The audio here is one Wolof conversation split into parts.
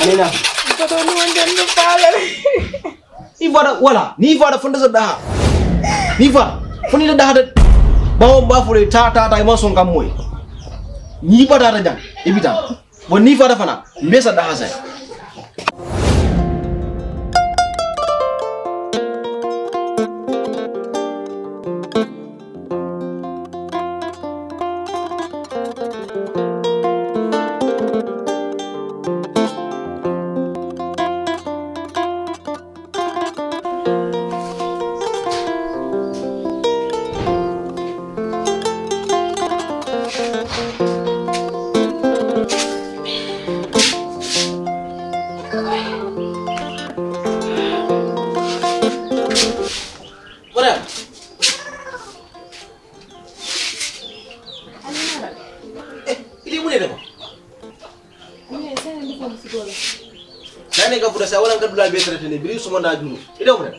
Nena. Foto ni wanjanda pala. Ifada wala, ni ifada funda sa daha. Ni ifada, fundi da daha da bawo ba fure ta ma son kam moy. Ni ifada da jang, ibita. Bon ni ifada fana, mbesa daha sai. Saya orang kedua better ini beri semua dah dulu. Ini apa?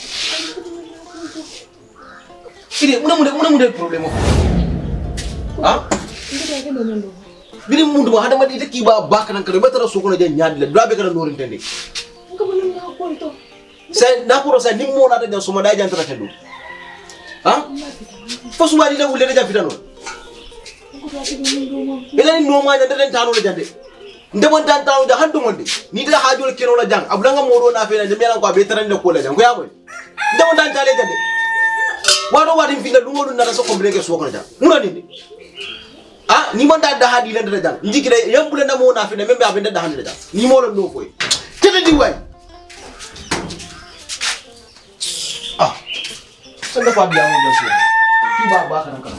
Ini mudah problem apa? Ah? Beri mudah ada mati itu kiba bahkan kalau better suku aja nyadil. Dua beker nurin tadi. Saya dapur saya ni mau ada yang semua dah jangan terasa dulu. Ah? Pas sudah dia udah jadi fitan. Ini nomor aja dan tahu aja deh. Ndeman tan taw da handu monde ni da hajul kino la jang ablanga modo na fe na jamilan ko beteran de ko la jang ko yaboy ndeman tan tale jande wado wadi fi la lungo dun na so ko breke so ko la jang muna ni ah ni man da hadi len da jang njiki de yambule na mo na fe na membe abende da handi da jang ni mo lo no koy tete di way ah sanga fa biya mo josi ki ba kana kana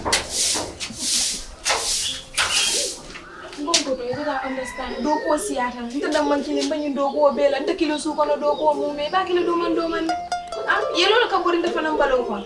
understand do ko siata nta dam man kile mbani do ko bela nta kilo su kono do ko mu me ba kilo do man ah yelo ka bori nda fanam balon ko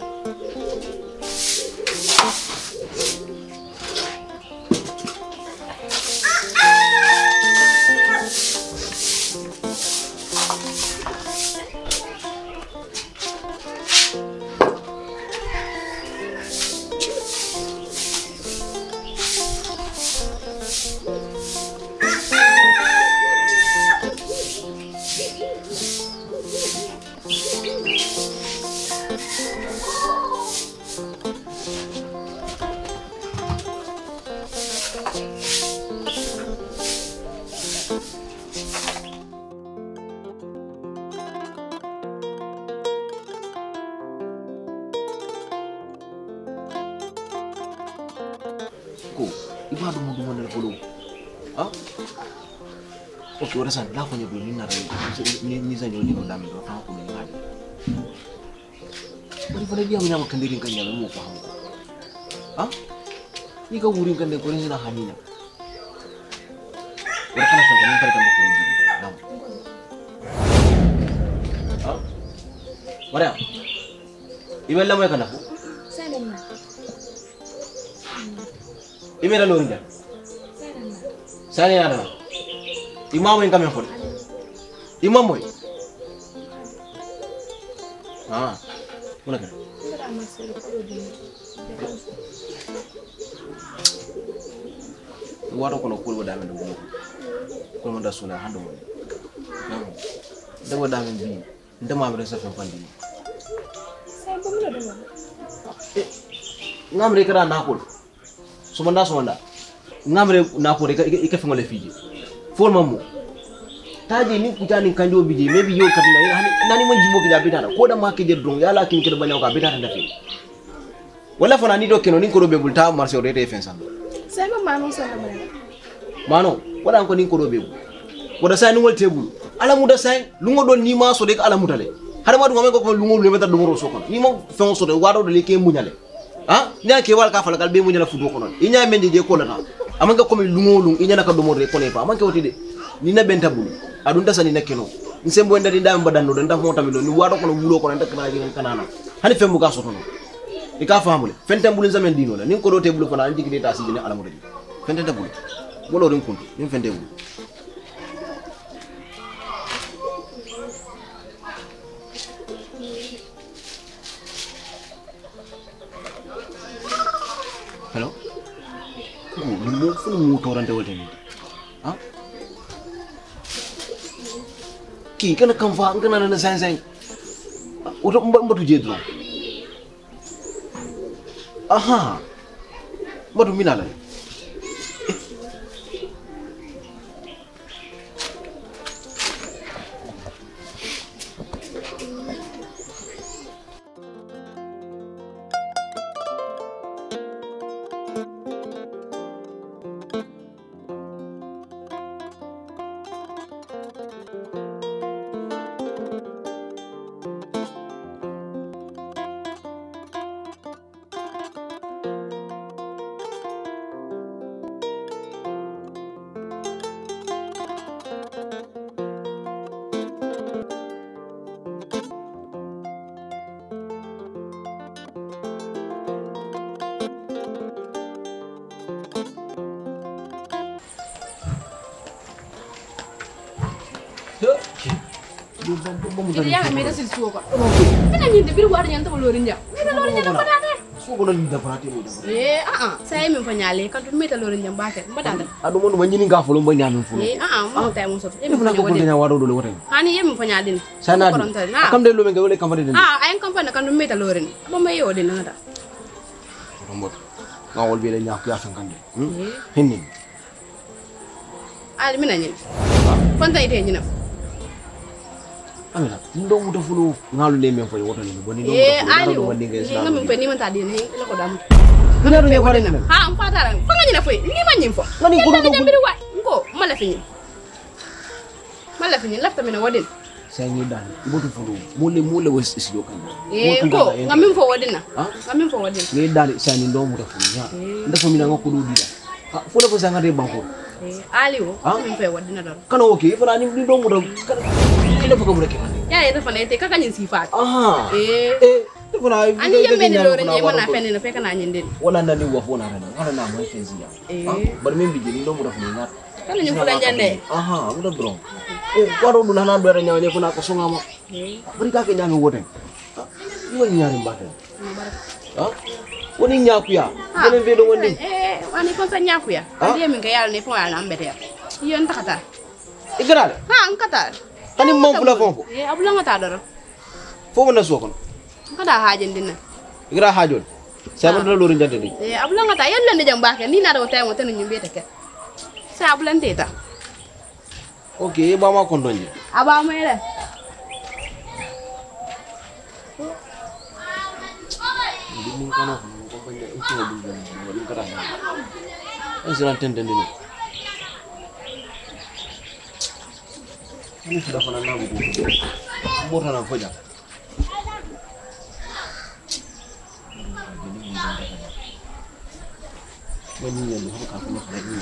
iba dumo na polo ah okay wala san la ko nyobu ni na ni sa nyoni no dami do fa ko ni ngadi bari fa biya mo nyama kandirin kan nyama mo ko hawo ah ni ka wurin kan de ko ni na hamina wala kana sa kan par kan ko ni dam ah wala ibella mo kana Imera lo nda. Sana yana. Imamu yang kami fori. Imamu. Ah. Mana kan? Waro kono kulwa da men dugo. Ko mo da suna hando mo. Da wada men bi. Ndama bre sa fa pandi. Sai ko mo do. Ngamre kara nakul. Sumanda ngamre na ko ike fengole fiji for mamu taji ni kutani kanjo biji maybe yo katina nani mon jimbo ki jabita ko da ma ke jedron yala kin ke banya ka bita da fi wala fana ni do keno ni ko do be bulta marché o rete fensan sai ma manu sa na mano wala ko ni ko do be ko da sai ni wol tebul ala mu da sai lungo don ni ma so de ala mutale har ma do ngam ko lungo le meta do ngoro so ko ni mo fen so de wado de le ke munyale ah nya ke wal ka fala kal be munyala fudo ko non inya menje je ko la ta amanga ko mi lungolung inya naka do mo re ko ne fa amanga woti de ni na benta bulu adun tasani nakeno nsembo ndadi ndam badanno do ndam mota mi do ni wado ko no wulo ko ndak na ngi kanana hani fembu ka soto no ika famule fentem bulu zaman dino la ni ko do te bulu fana andi ki ta si jine ala mo de fente bulu bolo rin kuntu ni fente bulu hello ni mo fu mo torante wolte ni ah ki kana kam fa kana na sen oto mbatu je dron aha mbatu minala Jadi yang meda sil suo ko. Kana nyinde bir war nyanta ko lorin jam. Meda lorin jam badate. Suo ko non da parati mo da. Saya min fanyale kan dum meta lorin jam bakete badate. Adu mo nyini nga folo mba nyamin folo. Mo tay mo soto. Emi fana ko ko nya wado do le woten. Hani yemi fanyale. Sana di. Kam de lo men gawle kam fade den. Ayen kampana kan dum meta lorin. Bo may yo den ngata. Rombot. Ngawol bi le nyak ya san kan de. Hinni. Ali mina nyin. Fanta ite nyina. Amina, ndo muta fulu ngalu le men fo woto ni boni ndo ali do wandi ngai islam ngam pe ni man tadi ni la ko dam ngana do ne ko den am fatara fa nga nyina foy ni man nyim fo ngani ko do biri wa ngo mala fini lafta mina wadin sai ni dan ibotu fulu mole wes is do kan ngo ngamin fo wadin na ngamin fo wadin ni dan sai ni ndo muta fulu nya nda fo mina ngako do dira fula ko sanga de banko ali wo ngamin fo wadin na do kan oke fana ni ndo muta kan ina fo ko muta ke ya ita fana ite kaka nyin sifat fana ani yembe ni lore ni mana fene no feka na nyinde wala ndani wa fona rana wala na mo fenzi ya bar min bi jini ndo muta fulu nya kana nyin fula njande muta dron waro dula na do ranya ne funa ko songa mo bari ka ke nyami woten ni wani nyari mbate woni nyakuya benen be do wondi wani ko sa nyakuya andi min ga yalla ne fo ala mbete yon takata igrale nkata kani mom fula fonfo abula ngata doro fo mo na so kono kada hajen dinna igra hajol sa mo do lori jante di abula ngata yalla ne jam baake ni na do tay mo tan ñu mbete ke sa abula ndeta okay ba ma kondonje aba mo yele min kana ko banya into dum dum kara en sira tende ni ni sudah fana na buku mbota na foja wani ne da haka kuma fara ni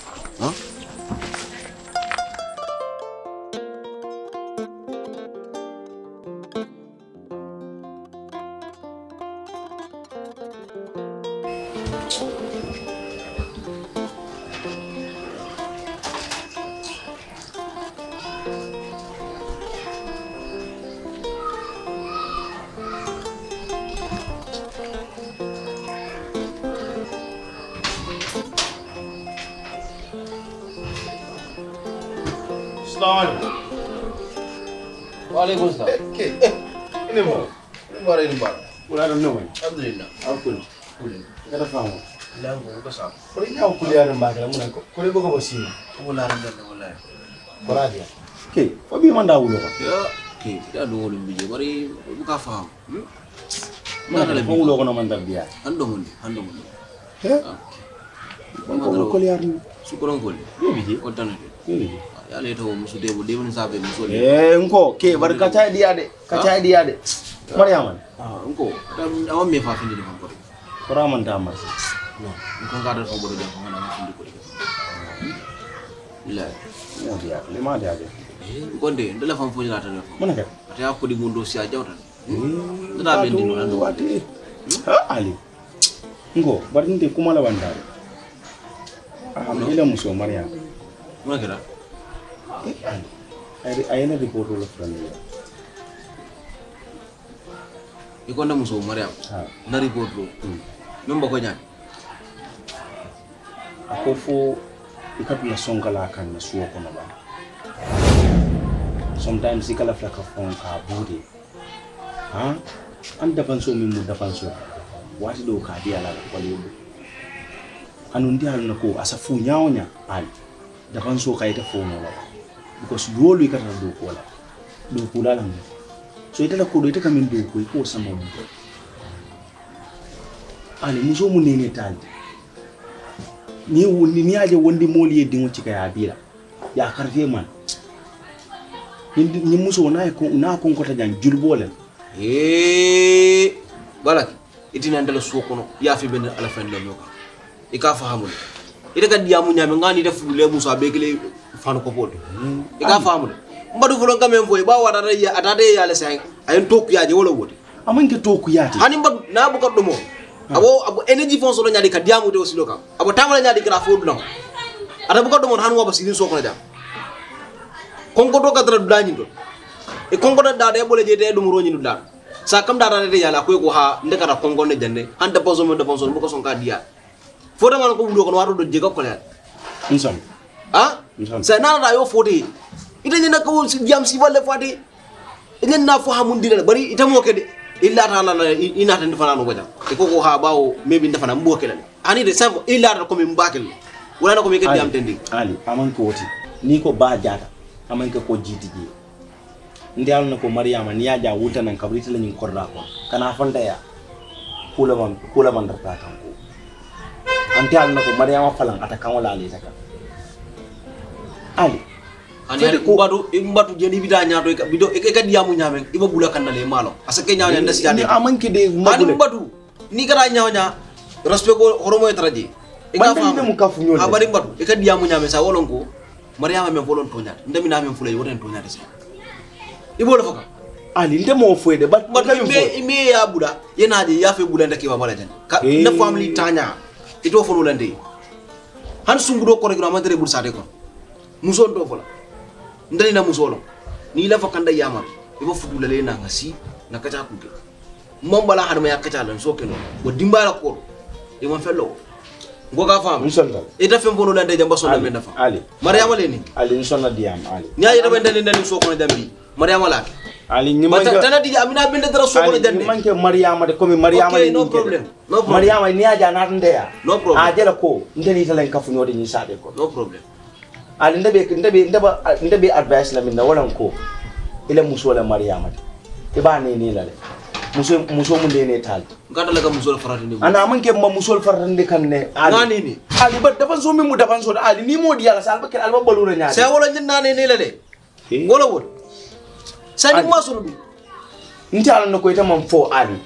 Waalaikumsalam. Ini mau. Mari ni bar. Ulah ada nama. Alhamdulillah. Aku. Kita faham. Langu ko sa. Kau ni aku kuliah dengan bagai mana? Kau ni bukan bosin. Wala ran dan wala. Berada. Okay. Fabi mana dah ulo? Ya, okay. Kita ada ulo biji. Mari buka faham. Mana lagi? Kau ulo kau nama mantap dia. Ando mun. Ya. Kau kuliah ni. Sukurang kul. Dia biji. Kau tanah. Dia biji. Ya le to musu debo debo ni sabe musu. Engkau. Okay. Baru kaca dia dek. Kaca dia dek. Mari aman. Engkau. Awam me fa findi ni ko. Kau mantap mas. No. Engkau kada ko bodo jam ngana findi ko. La. Lima dia aja. Gonde ndala fam fo nyata def. Mana kan? Ata ko di mundo si aja tan. Nda be ndi no ando. Ali. Engkau. Baru nanti kumala bandar. Alhamdulillah musuh Maria. Mana kira? Ayana di porto lo frani. Iko nda muso Mariam. Na report lo. Memba ko nyaan. Ako fo ikatula songala kan na suwo kono ba. sometimes sikala flaka fon ka bude ha an dapan so min mu dapan so wati do ka dia la ko lebu anu ndi halu nako asafu nyaonya ali dapan so kayta fono la because dolu ikata do ko la do kula la so ita la ko do ita kamin do ko sama mu ali muso mu nene tali ni aje wondi moli yeddi ngo cika ya bila ya karfe man ni muso na ko ko ta jan julbolem balak itina ndala sokono ya fi ben ala fen le noka ika fahamul ita ka diamu nyame ngani def le muso bekele fan ko pod ika fahamul mbadu fulo kamem foy ba wada ya atade ya le say ayen toku yaje wala wodi amanke toku yaati hani mbadu na bu ko dumo abo energy fon solo nyadi ka diamu de aussi loka abo tamala nyadi ka fodu non ada bu ko dumo han wo ba sidin sokono jam konko do ka dara dani do e konko da de bole je de dum roñi du dal sa kam da de yala ko ha ndekata konko ne jande hande bozo mo de bonso bu ko son ka dia fodo man ko wudo ko wato do je ko le insan ha sa na da yo fodi ita ni nako jam si walle fodi inen na fo hamundi le bari ita mo kede illa ta la ina tan fana no goja e ko ha bawo mebi ndafana mbo kele ani de sambo illa ta ko mi mbakel wala ko mi kede am tendi ali aman ko woti ni ko ba jata aman ko jitiji ndi alna ko Mariama ni yaja wuta nan kabrita la nyin korda ko kana fanta ya kula man darta kan ko anti alna ko Mariama falan ata kan wala ali taka ali ani ko mbatu jeni bida nyaato bido e ka diamu nyame iba bula kan dale malo asake nyaanya nda si ni aman ki de ani mbatu ni kara nyaanya respect ko horomo etraji e ka famu mu kafu nyol abari mbatu e ka diamu nyame sa wolon ko Mariama men folon to nyaata ndami na men fulay woten to nyaata sa ibo la foka ali ndemo foyde bat me ya buda yenaje ya fe buda ndake ba bala jan na family tanya ito fonu lande han sungudo ko regro amadere bul sade ko muso do fola ndani na musolo ni la fakanda yama ibo fudula le na ngasi na kacha kuke mombala hadama ya kacha lan sokeno bo dimbala ko e mon fello ngoga fam inshallah ita fe fonu lande jamba so lambe nafa ali Mariama le ni ali inshallah diam ali nya yeda ben ndani so ko jambi Mariama la ali ni man tana di amina binde dara so ko jande man ke Mariama de komi Mariama okay, no problem Mariama ni aja na ndeya no problem a jela ko ndeni talen kafu nyode ni sade ko no problem ali ndebe advice la minna wala ko ile muso la Mariama e ba ni la muso mun de ne tal ngata la ka muso farati ni ana man ke ma muso farati kan ne ngani ni ali ba daban so min mu daban so ali ni mo di yalla sal bakkel alba balura nyaade sai wala nyin nane ni la de wala wol sai ni maso du nti ala no ko ita man fo ali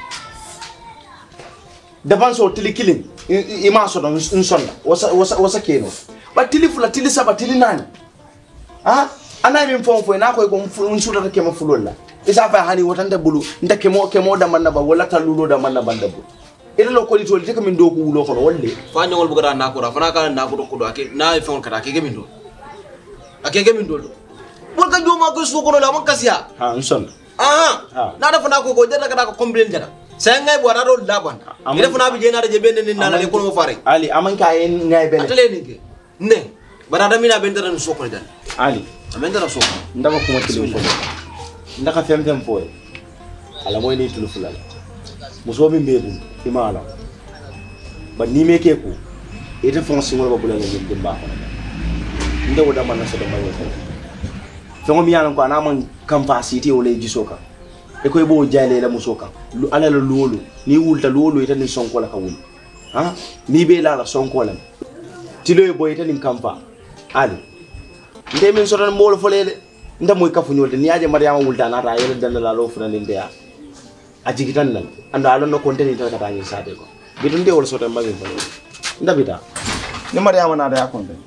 daban so tili killing ima so don insonna wasa keno ba tili fula tili saba tili nani ana min fo na ko unsuda ta kema fulolla isa fa hani wotanta bulu nda kemo da manna ba wala talulo da manna banda bu ida lo ko li tol tika min do ko wulo ko wolle fa nyol bu gara na ko ra fa na ko ko do ake na fa on kata ke min do ake ke min do wol ka joma ko su ko la man kasiya insonna na da fa na ko jada ka ko complain jada sai ngai bo do da ban ida fa na bi je na da je bende ni na la ko mo fare ali aman ka en ngai bene atale ni ke ne bara da mina bende ran so ko dan ali amenda na so ndaba ko mo tili ko ndaka fem foy ala moy ni tulu fulal muso mi mbebu imala ba ni meke ko ite fonsi mo ba bulala ni dimba ko nda woda man so da mayo ko fongo mi yalan ko ana man capacity o le jisoka e ko e bo jale la musoka ala la lolu ni wulta lolu ite ni sonko la ka wul ni be la sonko la tilo e boy ite ni kampa ali nde min so tan mo lo folele nda moy kafu nyolde ni aje Mariama wulta na ta yele dal la lo funa linde ya aji gitan nan anda alon no konteni ta kata ni sade ko bidun de wol so tan bagin fo nda bita ni Mariama na da ya konteni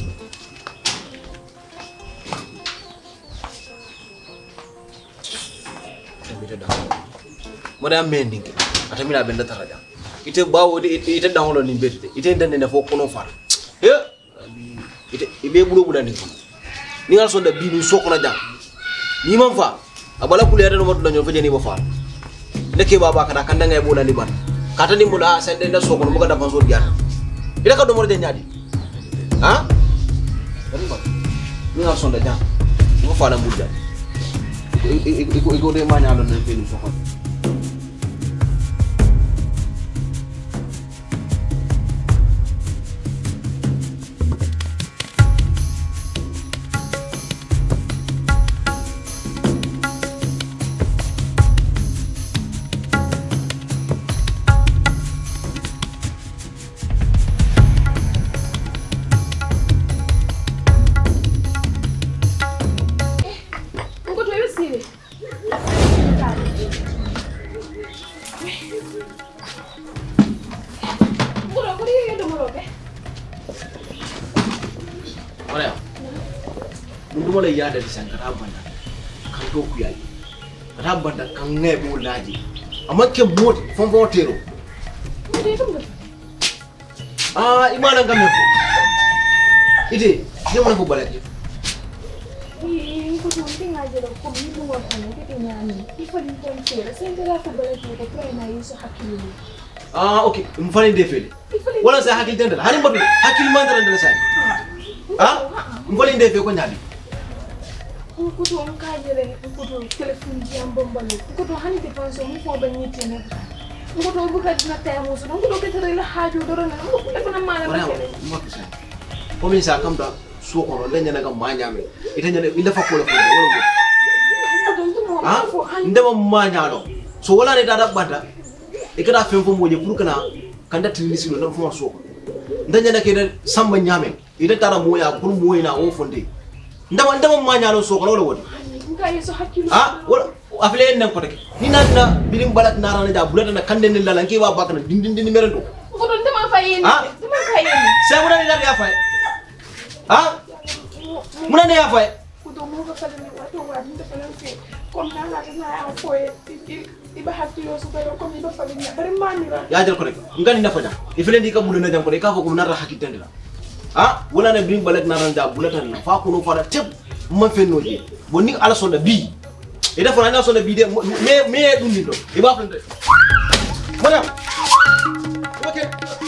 Mariama mendinke atamina benda taraja ite bawo ite dawlo ni bette ite dande ne fo kono far ite ibe bulo budani ko ni ngal sonda bi ni sokona jam ni man fa abala kulere no moddo nyo fajeni ba fa neke baba kada kanda ngay bola liban kata ni mula sende nda sokono buga da fanso diata ila ka do mo nyaadi ni ngal sonda jam ko fana mudda iko de ma nyalo na pelu so kon Mundu ya dari sana rabanda kan to ku yayi rabanda kan ngebo laji amma ke mot fon votero imana ngamme ko ide jemana ko balati ko to tinga jero ko mi mo wa kan ke nyani ifali ton tera sendera ko balati ko prena yiso hakili okay mfani defele wala sa hakili tendala hani mbadu hakili mandara ndala sai mfani defe ko nyadi kuto nkajele kuto telefoni jambo mbalo kuto hani defanso mu fo ban yiti ne kuto buka dina tayamo so kuto ketere la haaju doro na kuto na mala ma ko min sa kam da so ko le nyana ga ma nyame ita nyana ila fa ko la ko ndema ma nyaalo so wala ne dada banda e kada fem fo moje pour kana kanda tinisi no na fo so ndanya ke da samba nyame ida tara moya pour moyina o fonde ndama ma nyaalo so ko wala wodi ngai so hakilo wala afle nan ko take ni na bilim balat na rana da bulata na kande ni lalan ke wa bakana din merendo ko don dama fayeni dama fayeni sai mun ne da ya fay mun ne ya fay ko do mo ko fale ni wato wa din da falen ko kom na la na ko iba hakilo so ko ko iba fale ni bari manira ya jël ko rek ngani na fa ja ifle ndi ka bulana jam ko ka fo ko na ra hakitende la wala na bilim balat na rana da bulata na fa ko no fara teb ma fenno je bonni ala sonda bi e dafa na sonda bi de me dum ni do e ba flante madam okay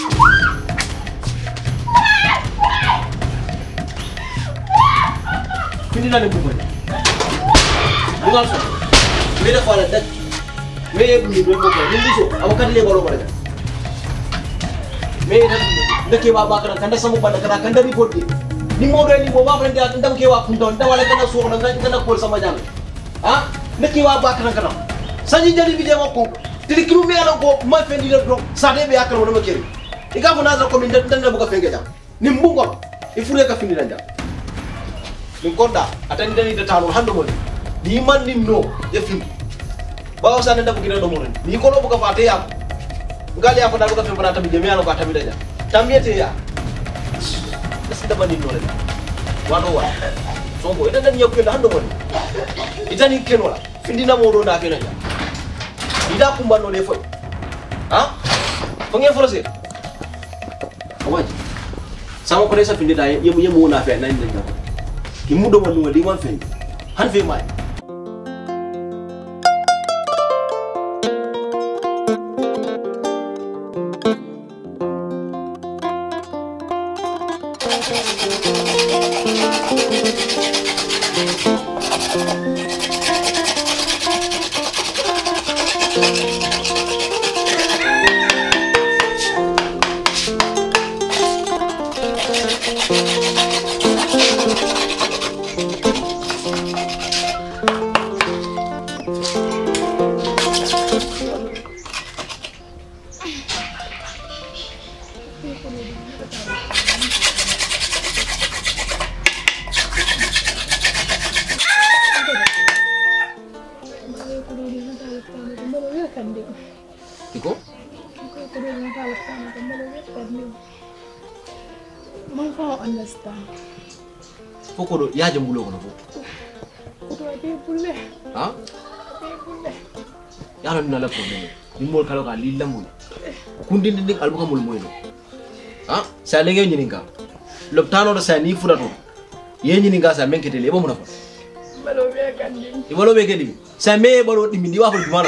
fini la ne bu ko bugal so me dafa la dak me dum ni do ko ni so awakati le baro baraga me dake ba ba kan samu banda kan da report ni mo do ni mo ba flante ak ndam ke wa kunton da wala kana so na kana ko sama jam neki wa ba kana sanyi jali bi jama ko tiri kiru me ala ko ma fendi le do sa de be akara wona ma keri iga funa za ko min dan na buka fenge jam ni mbungo ifure ka findi jam min konda atani dani da talo hando mo ni man ni no ya findi ba sa ne da buki do mo ni ko lo buka fate ya ngali ya ko da buka fembana tabi jemi ala ko tabi da jam tamiyete ya da bani no le wano wa songo ida dan yakku hando mo itani kenola findina mo do na kena ja ida kumbano le fo fange forose awaji sama ko desa findida yemu na fe nan dan ki mudo man no di man fe han fe mai Iko? Understand. Foko do ya jambulo kono foko. Kuto be bulle. Be bulle. Ya no la problème. Ni mol kala ka li lamu. Kundin din albuka mol moyno. Sa lege nyininga. Loptano do sa ni furato. Ye nyininga sa menkete le bo mo nafa. Balo be kandi. Ibalo be kedi. Sa me balo dimi di wa fa jumano.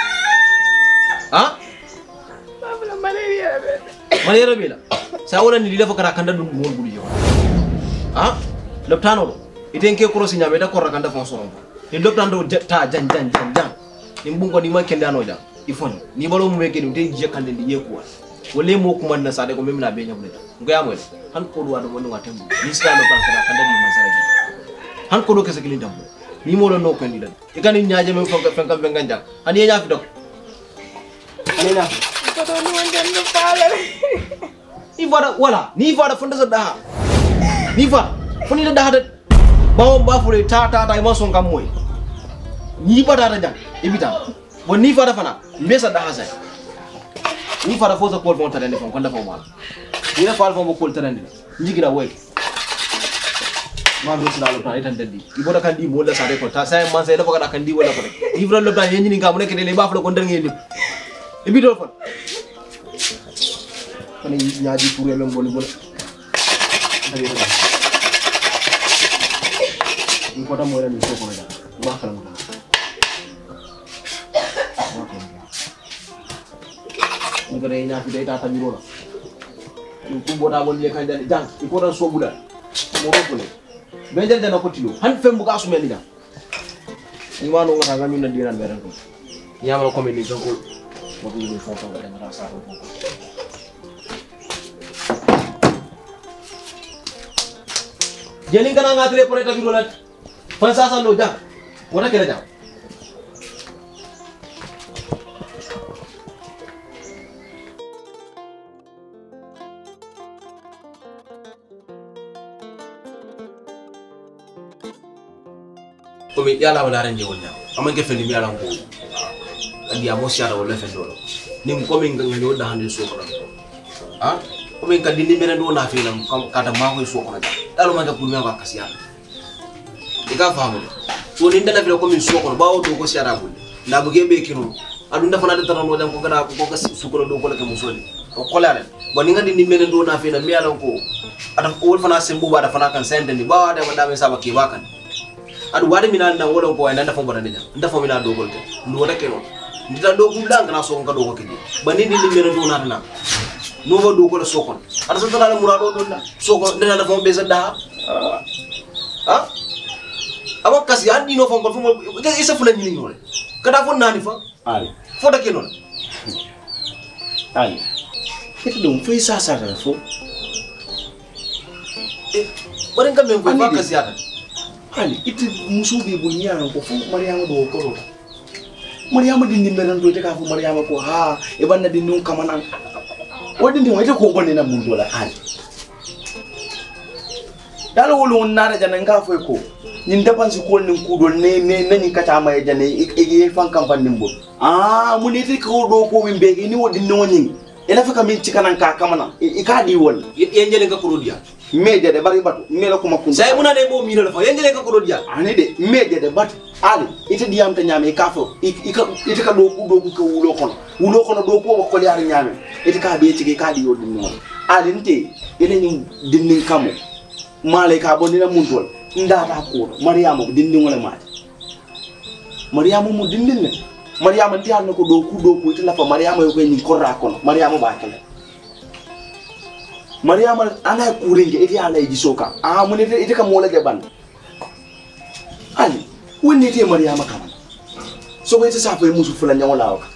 Babla malaria be. Malaria be la. Sa wala ni dilafa kara kanda dum mol bulu yo. Loptano do iten ke cross nyame da korra kanda fon soron ni docteur ndo ta jan ni mbungo ni man kende anoja ifon ni balo mu meke ni je kande ndi yekuwa wole mo kuma na sade ko memna be nyamle ngo yamwe han ko do wado wonu watembu ni sta no kan kanda di masara ji han ko do kese kilin tambo ni mo lo no ko ni dan ikani nyaaje men fo fenka be nganja han ye nyaafi dok nena ko do ni wonde no faale ni vada fonda sa daha ni va foni da daha da bawo ba fure ta ma son kam moy ni bada da jang ibita bon ni vada fana mbesa daha sai ni fada foza ko bon tadande fon konda fo mal ni na fal fo mo ko tadande njigira way ma do sala lo tan tan daddi iboda kan di mo la sa de ko ta sai man sai da foga kan di wala ko rek livre lo tan yenni ngam nek de le ba flo ko ndar ngeen ibito fon kani ñaaji pour yemem boni boni ni ko tam mo ren ko ko na ba xalam ko ni ko day ñaafi day tata mi rola ni ko boda bon le kan dal jang ni ko dan so buda mo ko le be jal dana ko tilo han fem bu ga su melni da ni wano ngata ngam na diran beran ko yamalo ko mi ni ko mo ko ni fo ko da na sa ko Jeling kana ngatire pore ta birolat fansa lo jang wona kala jang komi yala wala ran je wonya amanke fendi mi yala ko andi amo siara wala fendolo nim komi nganyo da hande so ko ha komi kadi ni meren do na fi lam kata ma ko so ko dalo manga pour mi anga kasiya diga famu so ni ndala filo ko min so ko bawo do ko siara bul na buge be kinu adu ndafa na tan no jam ko gana ko ko su ko do ko le ke musoli o kolale bo ni ngadi ni menen do na fi na mi ala ko ata ko wol fana sembu ba da fana kan sende ni ba da ma me saba ke bakan adu wade mi nan wala ko ay nan dafa bana ni ndafa mi na do gol te ndu wala ke no ndita do gum lang na so ko do ko ke ba ni ni menen do na tan no ba do ko la sokon ada sa tala murado do na sokon dina da fo be sa da ha aba kasi andi no fo ko fo isa fulan ni ngol kada fo nani fa ali fo da ke non ali itu dong fo isa sa da fo barin kam men ko fa kasi ada ali itu musu be bu nyaan ko fo mariama do ko mariama dindi meran do te ka fo mariama ko ha e banna di nun kamanan wadi ndi wayte ko bonne na mun dola hali dalo wolo wonnara jana nga foy ko nyin depansi ko nin kudol ne nani kata ma jana e fan campagne nimbo muniti ko do ko min begi ni wodi no nyin ela faka min cikanan ka kamana e ka di wol yenjele ka kurodia meje de bari batu melo ko makun sai muna ne bo mi la fa yenjele ka kurodia ani de meje de batu ali ite diyam ta nyame ka fo ite ka do ko wulo kono do ko ko yar nyame ite ka be ci ka di yodi no ali nte ene ni dinnin kamo male ka bo ni na mun tol ndata ko mariama dinnin wala mate mariama mu dinnin ne mariama ndi hal ko do ko ite la fa mariama ko ni korra kono mariama ba kala mariama ana kurenge ite ala ji soka mun ite ka mola jaban ali wonni te mariama kama so ko ite sa fa musu fulan nyawla waka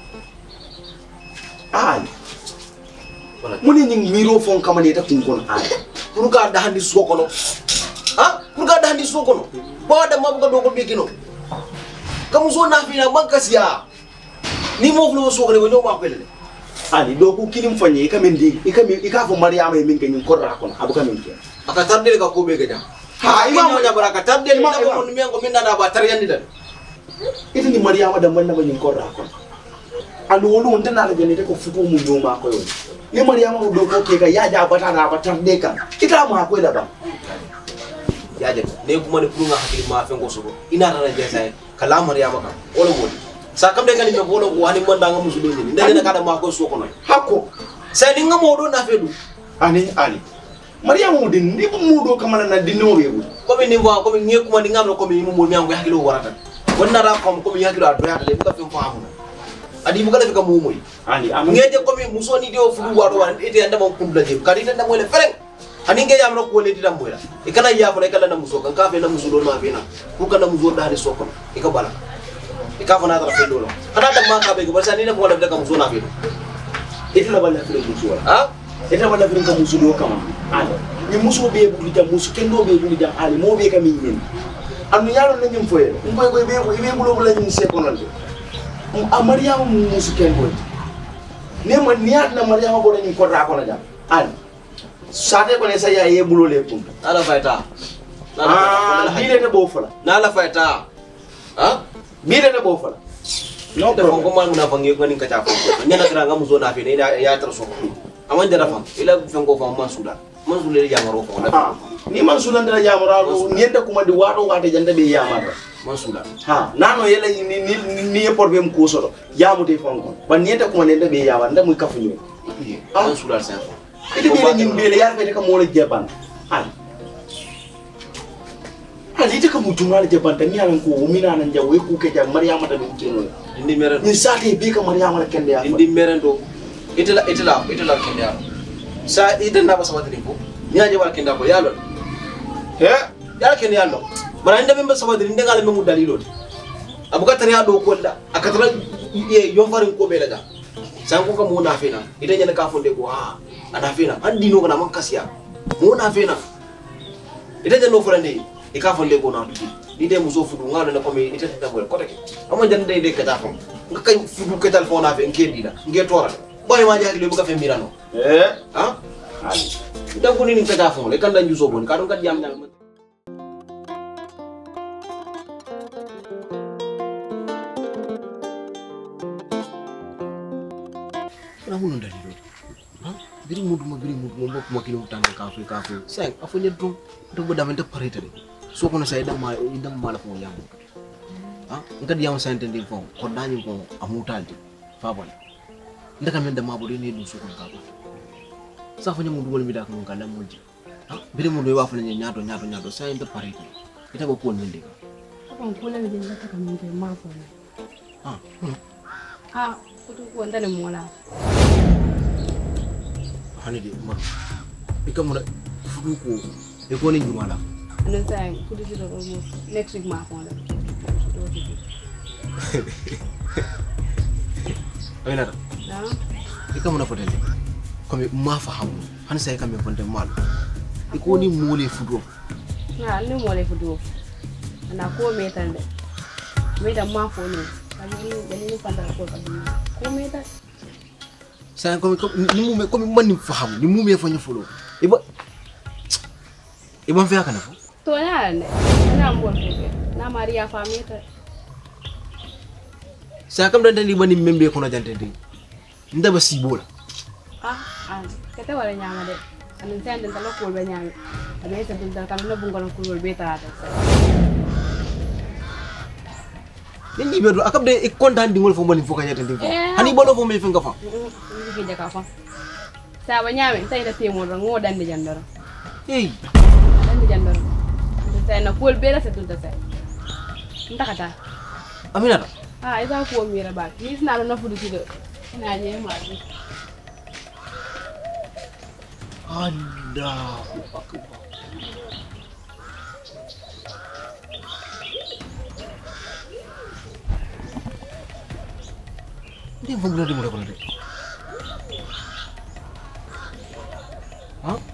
ali muni ni miro fon kama ne ta kunkon ali pour ka da handi sokono pour ka da handi sokono ba da mabuga do ko bigino kamu so na fina mankasiya ni mo flo so ko ne no ma pele ali do ko kilim fanye ka men di ka fo mariama min ken ko ra kono abuka min ke aka tardel ka ko be gaja ha imam mo nyabara ka tardel ma ko mi ko min na ba tar yandi dan ita ni mariama da man na min ko ra kono alu wolu ndana la jeni ko fuko mu do ma ko yo ni mariama do ko ke ga ya ja bata na batar de kan ita ma ko da ba ya je ne kuma ne kurunga hakili ma fen ko so ina na jesa kala mariama kan wala wodi sakam de kan me bolo ko wani manda nga musu do ni ndene kada ma ko so ko no hakko sai ni nga modo na fedu ani ali mariama mu din ni mu do kamana na dinno webu ko mi ni wa ko mi ngi kuma ni ngam ko mi mu mi ango hakilo warata wonna ra ko mi hakilo ado ya de buka fen faamu adi buka da fika mu moy ali am ngeje ko mi muso ni de o fudu waro wan ite anda mo kundula je kadi tan mo le fereng ani nge yam no ko le didam boyla e kana ya fa kala na muso kan ka fe na muso do ma fe na ku kana muso da hari sokon e ka bala e ka fa na tra fe do lo kana da ma ka be ko basa ni na ko da ka muso na fe itu la bala fe muso ha itu la bala fe ka muso do kama ala ni muso be bu di muso ken do be bu di ali mo be ka mi nyen am yalo na nyum foye ngoy goy be bu lo la nyum se ko non a mariama muso ken boy ne ma niat na mariama bo dañu ko ra ko la jam ali sate ko ne sa ya ye bulo le kum ala fayta bi de te bo fala na la fayta ha bi de te bo fala no de ko mal muna fangi ko ni ka ta ko nyana kra ngam zo na fe ne ya tar so aman jara fam ila fen ko fam man suda le yamaro ko da ni man suda ndara yamaro ni enda kuma di wato wate janda be yamaro man suda ha nano yela ni problem ko so yamu de fam ko ban ni enda kuma ne da be yawa nda muy kafu ni man suda sen itu bela nyim bela yar fete ka mo la jeban hal ite ka mujuma la jeban tan yalan ko mina nan jaw ku ke jam maryama ta dum keno indi meren ni sate bi ka maryama la kende ya indi meren do itela kende ya sa ite na ba sama tani ko ni aje wal kende ko yalo he yalla kende yalo bara inde membe sama tani ngal memu dalilo abuka tani ado ko la akatara yo farin ko bela da san ko ka mo na fena ite nyana ka fonde ko ha ada fena andi no kana man kasiya mo na fena ite jano fulande e ka fonde ko na di de muso fudu ngalo na ko me ite ta boy ko take amma jan de ka ta fam nga kay fudu ke telefon na fe nge dida nge tora boy ma jaagi le bu ka fe mirano ha ali da ko ni ta fam le kan da njuso bon ka don kat jam jam na hunu dalilo biri mudu mo mbok mo kilo tande kafe sen afo ne dum do bo damante parete de so ko no say dam ma la fo yam ha ngad yam sante ndi fo ko dañu ko amutalde fa bon ndaka men dama bo ni dum so ko ka sa fo nyamu dugol mi da ko ngala moji ha biri mudu wa fo ne nyaato say nda parete ita bo ko nyinde ka ko ko la de ndaka kam ni ma fo ha ko ndane mo la hani di ma ikam na fudu ko e ko ni jumala no say fudu ci do next week ma ko la ay na ikam na fotele comme ma faham han say kam fonde mal e ko ni mole fudu na ni mole fudu na ko metande me da ma fo ni ni fanda ko ko meta saya ko man ni faham ni mu me fanyo folo iba fe kana fo to na mbol ko na maria famita saya kam dan ni bani membe ko na jante ndi ndaba sibola kete wala nyama de anin tan den talo ko be nyama abe ta dum kan na bungal ko be ta ta ni bedo akam de e kontan dingol fo mani fo kanyata ndi hani bolo fo me finga fa ke jaka fa sa ba nyame tay da temo ro ngo dande jandoro dande jandoro tay na kol bela se tudda say ndakata aminata isa ko mira ba ni sina na fudu ci de ina je ma ni Allahu akbar Dia benar di muda-muda. Hah?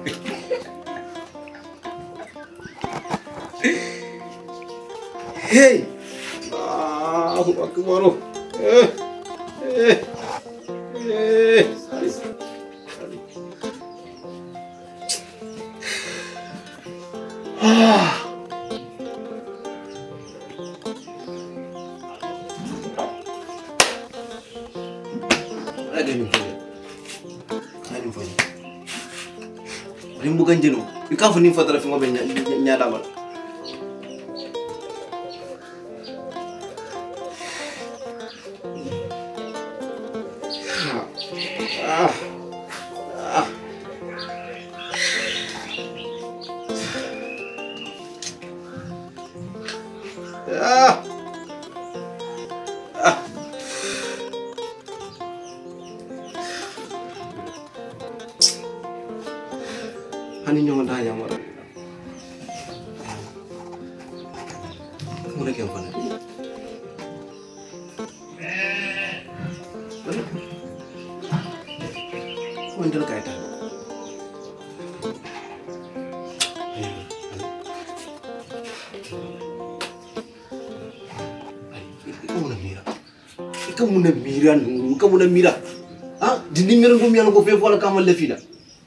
Hey. Allahu akbar. Bukan jenuh, ikan funi fatara fi ngobe nyada mal. Hani nyong da yang mara. Mura ke fana. Wandal kaita. Kamu na mira. Ah, dindi mira ngom yalla ko fe wala kamal le fida.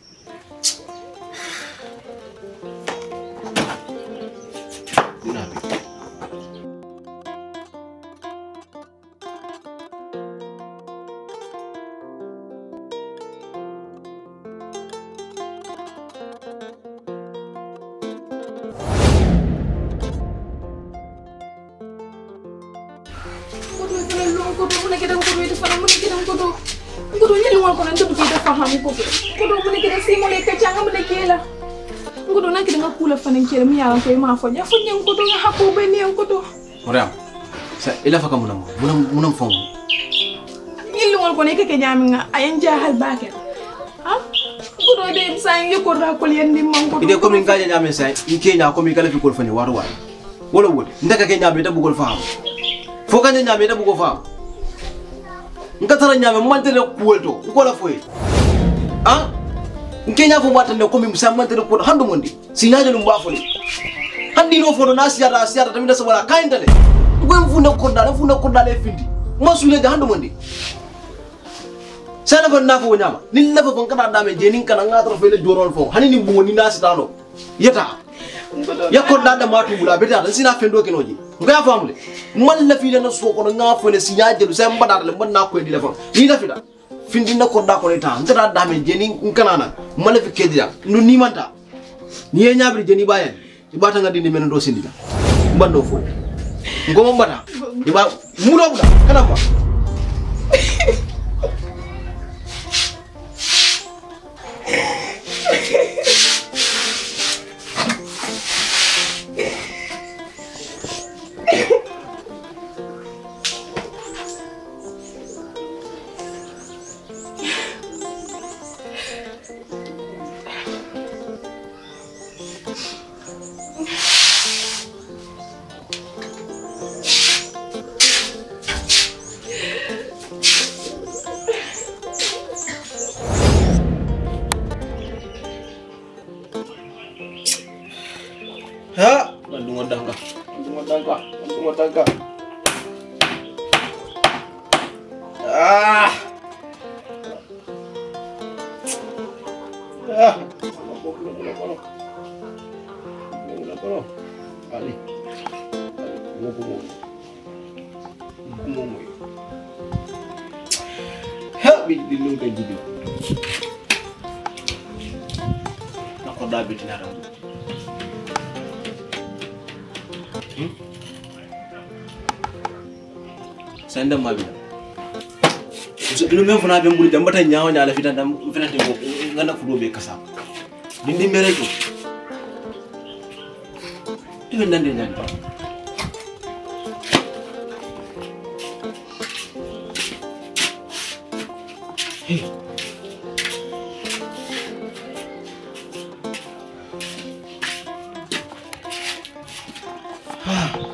Mariam, sa ila fa kamunam, munam fong. Ngilungol ko ne keke nyami nga ayen jahal bakel. Ha? Kudo de sang yoko ra ko yendi man ko. Ide ko min gaja nyame say, ike nya ko mi kala fi ko fani waru waru. Wala wodi, ndaka ke nyame da bugol faam. Fo kan nyame da bugol faam. Ngata ra nyame man tere kuwelto, ko la foye. Ha? Nkenya fo mata ne ko mi musamman tere ko hando mondi. Sinyaje no mbafo ni. Handi no fono na siara tamina sa wala kaindale. Gwen funda kodda le findi. Masule ga hando mondi. Sana fa na fo nyama. Ni lafa fon kana dame je nin kana ngatra fe le jorol fo. Hani ni bo ni nasi tano. Yeta. Ya kodda da matu bula beta dan sina fendo kenoji. Ngaya famule. Man la fi na so ko nga fo ne sinyaje lu sai mbada le man na ko di lefa. Ni la fida. Findi na kodda ko ne ta. Ngata dame je nin kana na. Man la fi kedia. Nu ni manta. Ni e nyabri je ni bayen. Ibata nga dindi menen do sindina mbando fo ngoma mbata iba muro buda kana ba ha bandungo dangka ali ngopo ha bi di lu de jibi nako dabi tinara sanda mabida dinu men fana be mbuli dambata nyaaw nyaala fitan dam fenante ko ngana fudo be kasa dindi mere ko dibe nande nyaan ba hey